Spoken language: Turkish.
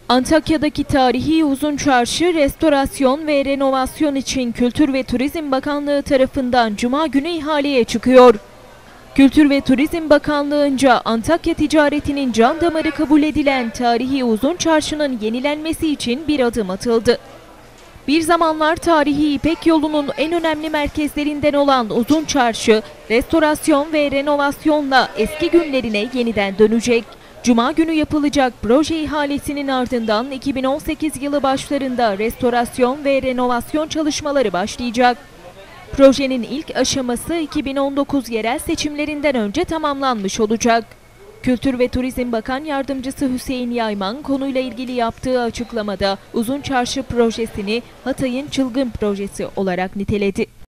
Antakya'daki tarihi Uzun Çarşı restorasyon ve renovasyon için Kültür ve Turizm Bakanlığı tarafından Cuma günü ihaleye çıkıyor. Kültür ve Turizm Bakanlığı'nca Antakya ticaretinin can damarı kabul edilen tarihi Uzun Çarşı'nın yenilenmesi için bir adım atıldı. Bir zamanlar tarihi İpek yolunun en önemli merkezlerinden olan Uzun Çarşı, restorasyon ve renovasyonla eski günlerine yeniden dönecek. Cuma günü yapılacak proje ihalesinin ardından 2018 yılı başlarında restorasyon ve renovasyon çalışmaları başlayacak. Projenin ilk aşaması 2019 yerel seçimlerinden önce tamamlanmış olacak. Kültür ve Turizm Bakan Yardımcısı Hüseyin Yayman konuyla ilgili yaptığı açıklamada Uzun Çarşı projesini Hatay'ın çılgın projesi olarak niteledi.